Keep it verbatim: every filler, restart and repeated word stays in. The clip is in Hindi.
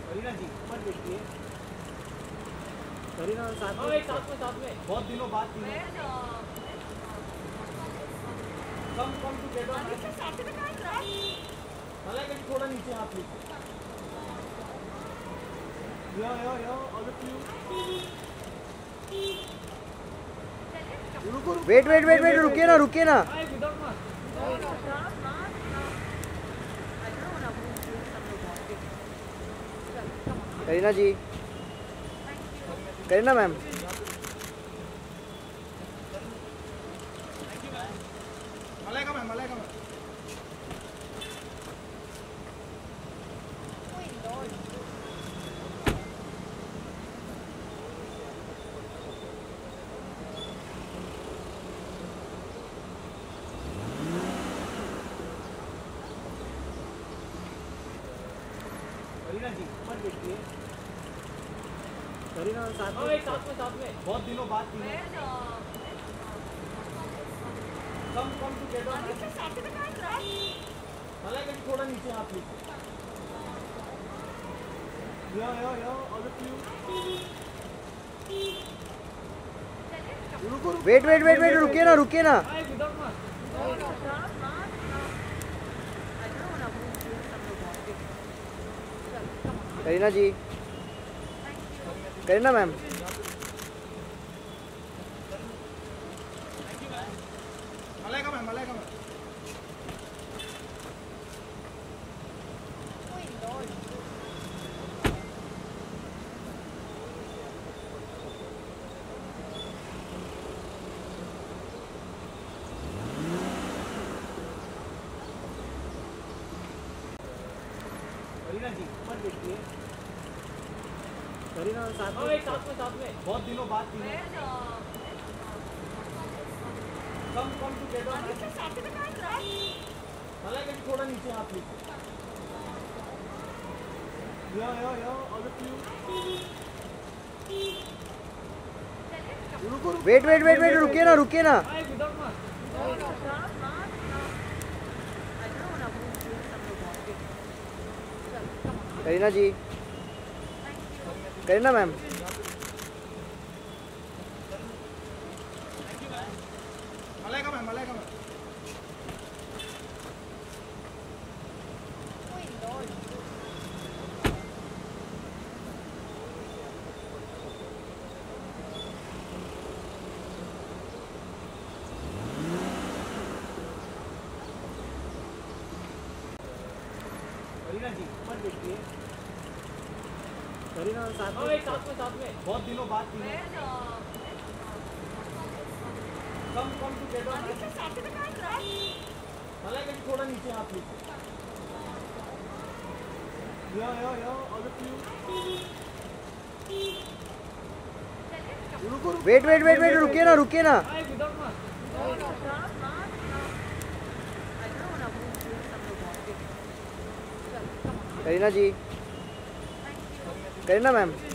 करीना जी ऊपर देखिए। करीना साथ में साथ में साथ में बहुत दिनों बाद कम कम टुगेदर। मलाइका जी थोड़ा नीचे हाथ लीजिए। Yo yo yo all of you. Wait wait wait wait रुकिए ना रुकिए ना। Kareena ji, Kareena ma'am. Malaika ma'am, Malaika ma'am. Kareena ji ऊपर देखिए। करीना साथ में साथ में साथ में बहुत दिनों बाद कम कम टुगेदर। मलाइका जी थोड़ा नीचे हाथ लीजिए। Yo yo yo all of you. Wait wait wait wait रुकिए ना रुकिए ना। Kareena ji, Kareena ma'am. Malaika ma'am, Malaika ma'am. Kareena ji ऊपर देखिए। करीना साथ में साथ में साथ में बहुत दिनों बाद कम कम टुगेदर। मलाइका जी थोड़ा नीचे हाथ लीजिए। Yo yo yo all of you. Wait wait wait wait रुकिए ना रुकिए ना। Kareena ji, Kareena ma'am. Malaika ma'am, Malaika ma'am. Kareena ji ऊपर देखिए। करीना साथ में साथ में साथ में बहुत दिनों बाद कम कम टुगेदर। मलाइका जी थोड़ा नीचे हाथ लीजिए। Yo yo yo all of you. Wait wait wait wait रुकिए ना रुकिए ना। करीना जी, करीना मैम।